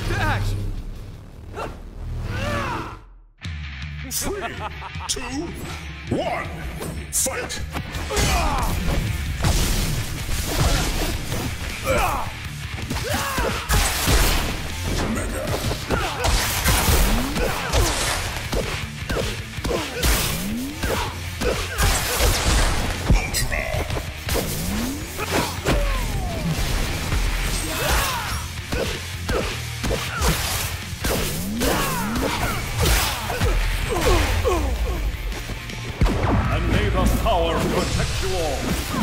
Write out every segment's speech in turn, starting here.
to action! 3, 2, 1, fight! Mega. And may the power protect you all.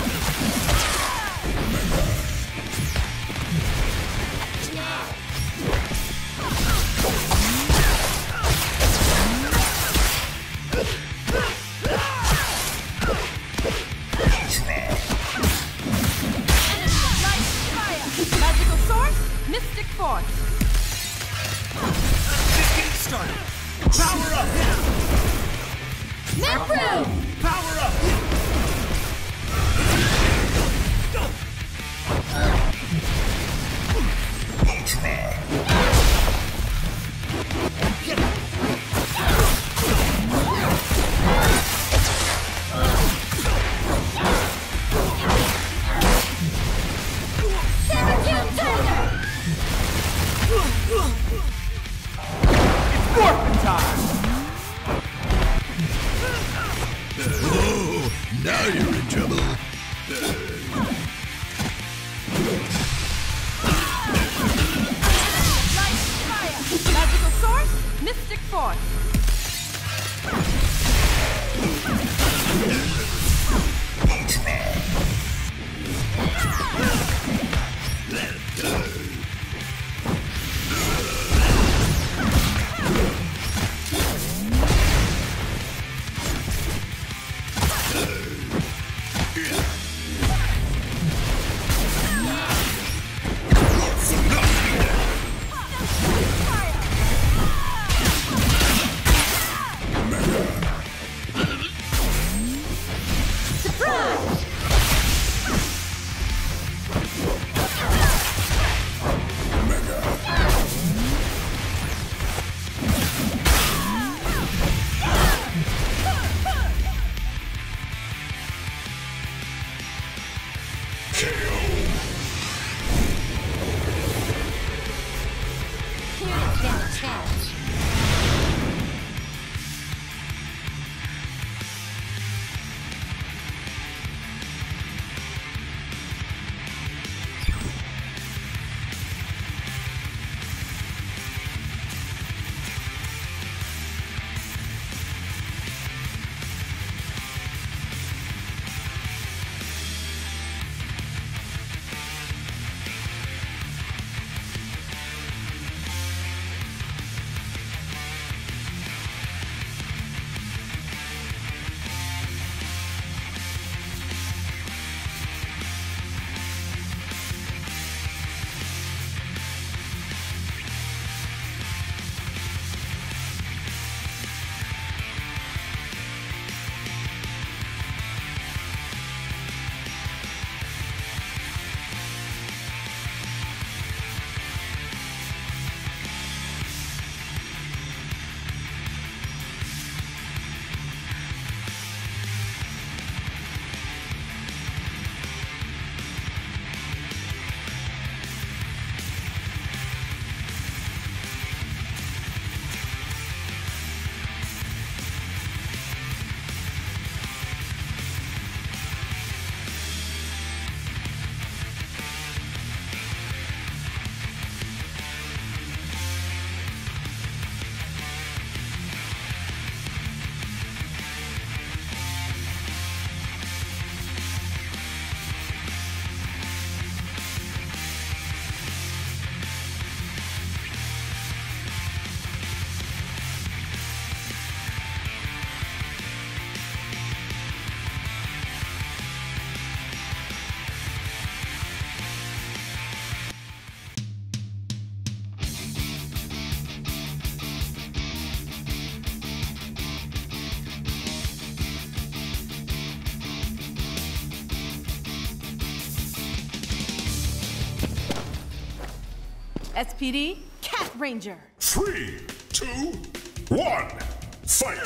Magical source, mystic force. Just getting started! Power up! Necro! Power up! Morphin' time! Oh, now you're in trouble. Light, fire. Magical source, mystic force. SPD, Death Ranger. 3, 2, 1, fight!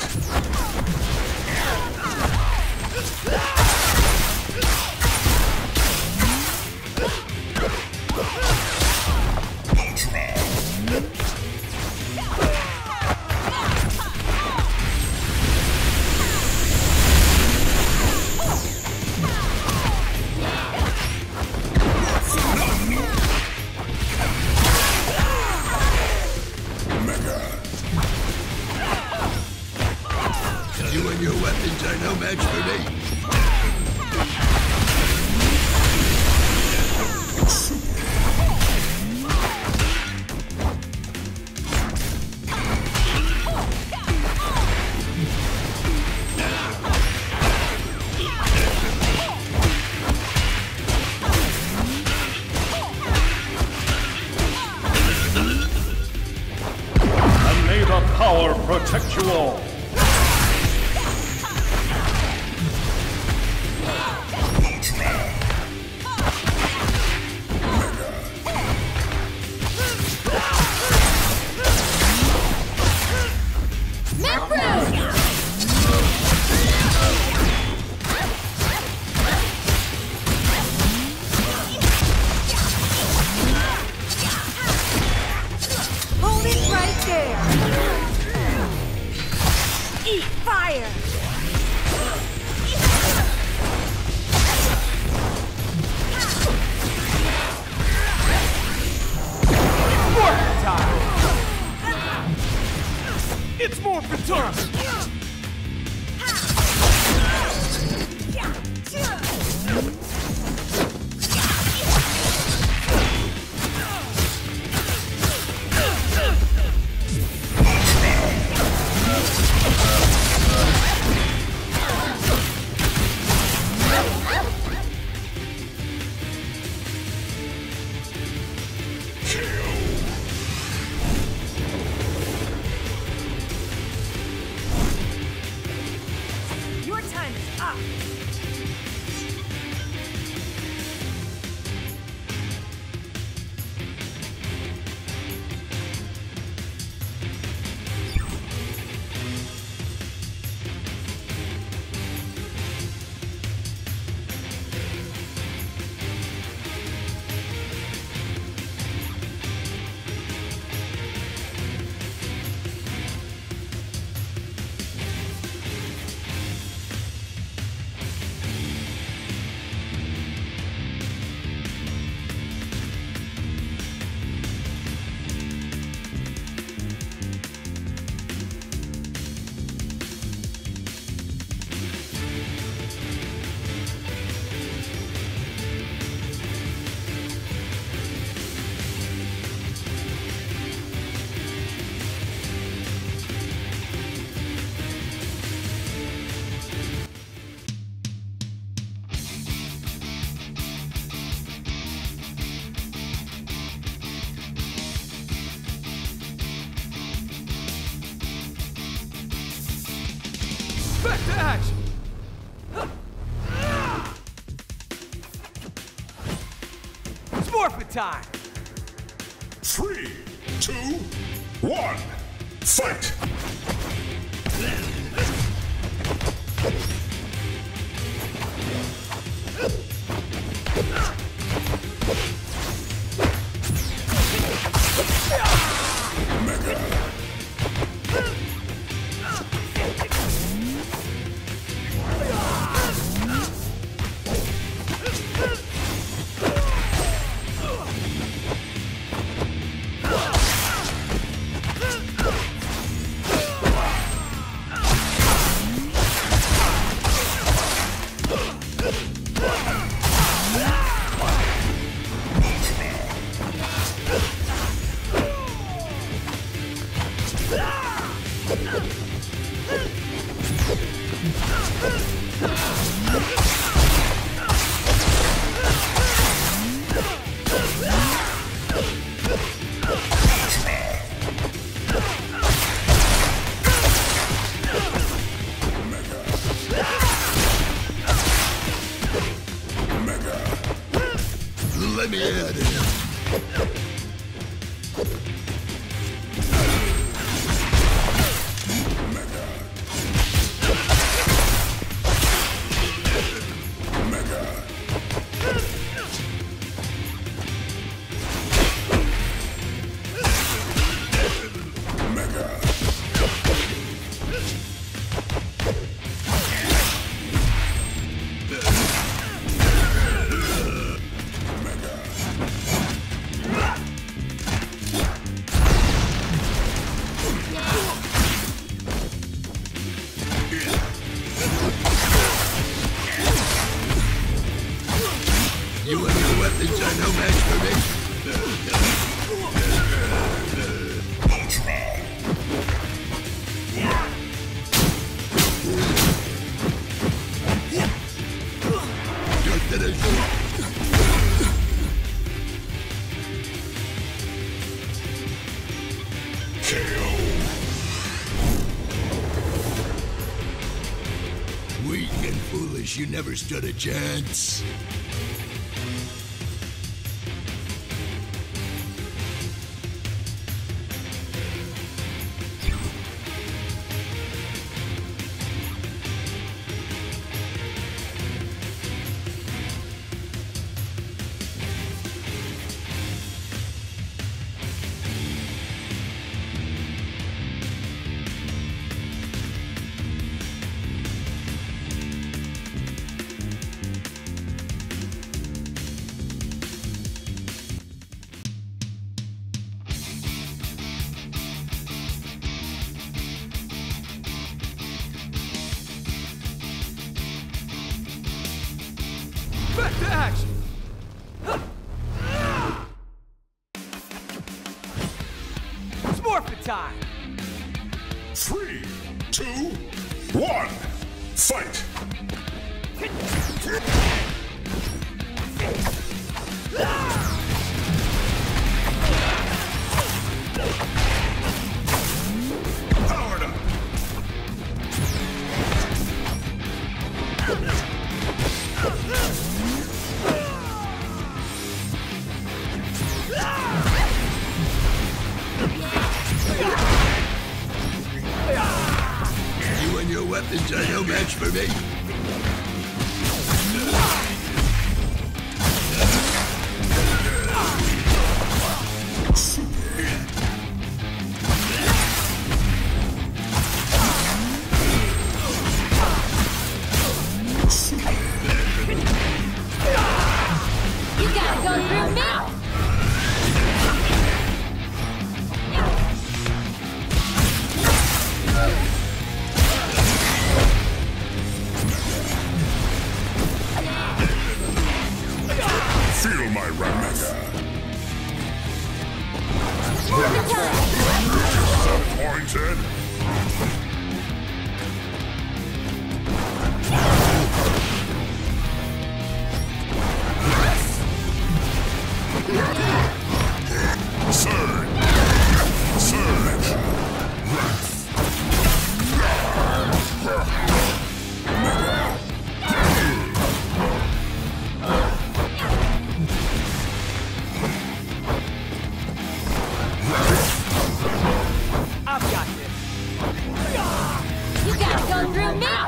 You and your weapons are no match for me. And may the power protect you all. Hold it right there. Eat fire. Morphin' time! It's morphin' time! Your time is up. Back to action! It's morphin' time! 3, 2, 1, fight! Let me at him. are no match for me. Ultra. KO. Weak and foolish, you never stood a chance. Back to action! It's morphin' time! 3, 2, 1, fight! Powered up! You and your weapons are no match for me. You gotta go through me! Feel my wrath. Disappointed. Surge. Surge. I've got this! You gotta go through me!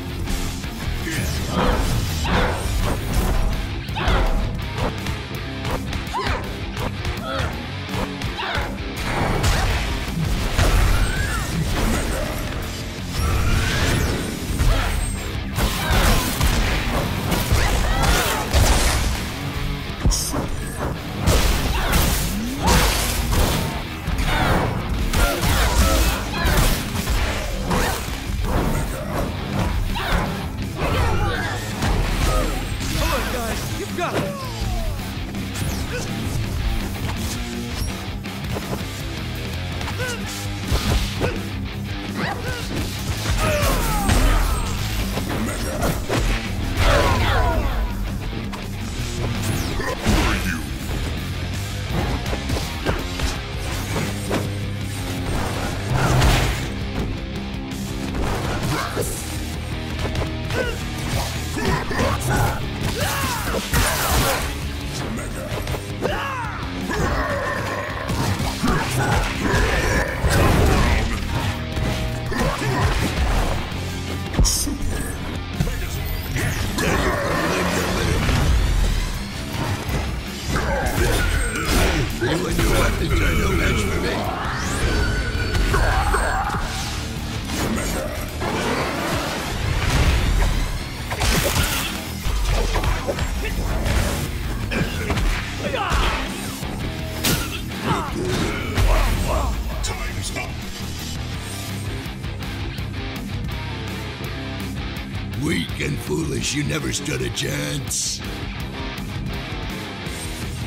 Come on, guys! You've got it! You and your weapons are no match for me. Time's up. Weak and foolish, you never stood a chance.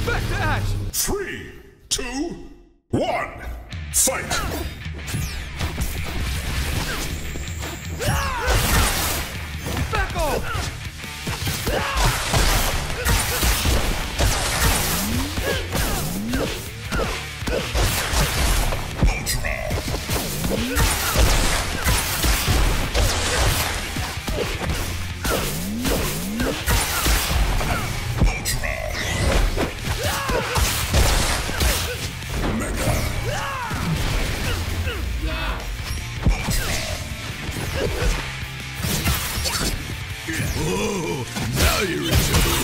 Back to action! 3, 2, 1, fight! Back off! Oh, now you're in trouble.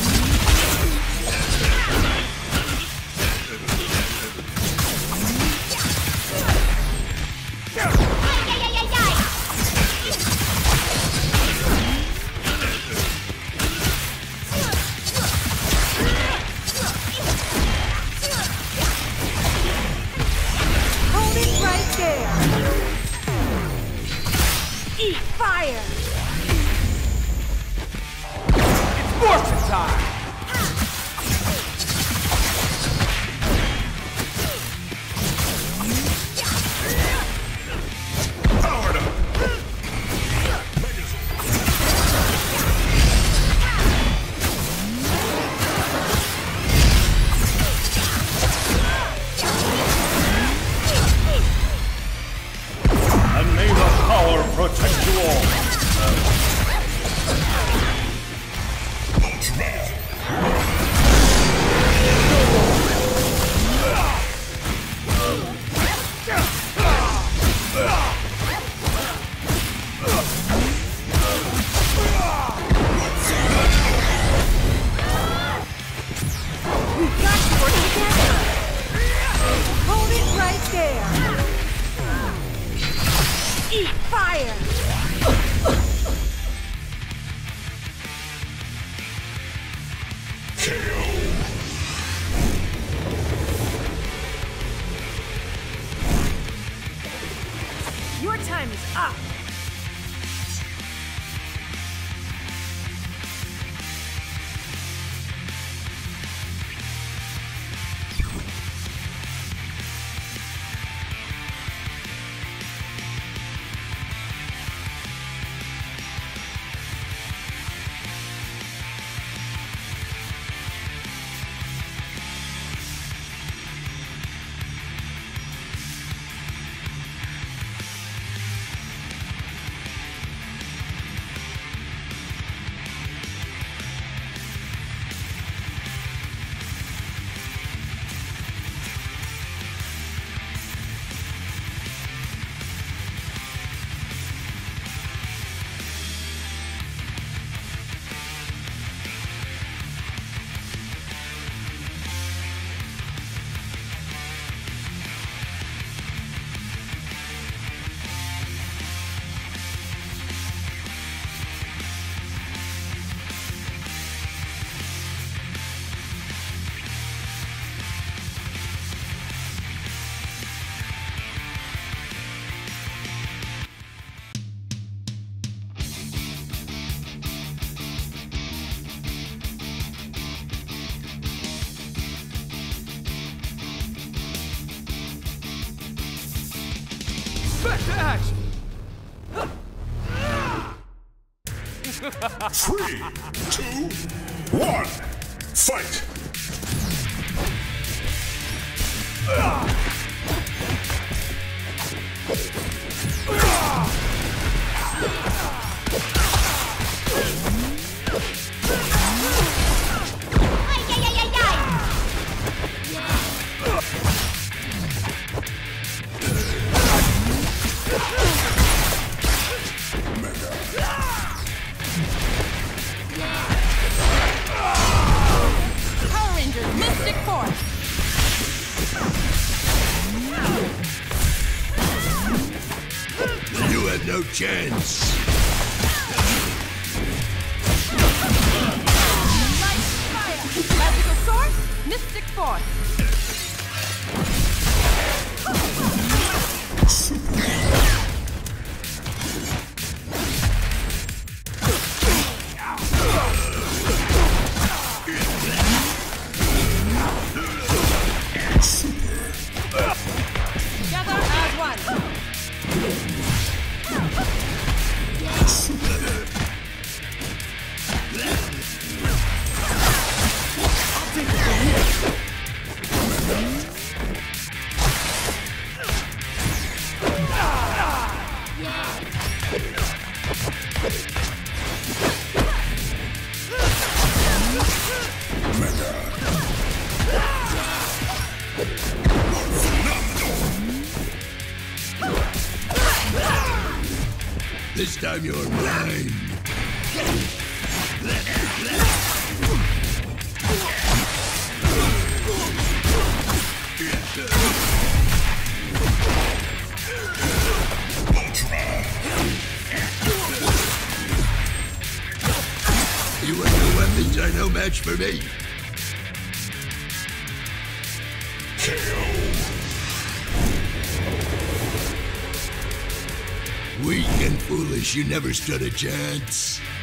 Hold it right there. Eat fire. Morphin' time! Powered up! And may the power protect you all! Hold it right there. Eat fire. Your time is up. Back to action! 3, 2, 1, fight! Power Rangers, Mystic Force. You had no chance. Light fire. Magical Source, Mystic Force. This time you're mine. You and your weapons are no match for me. Weak and foolish, you never stood a chance.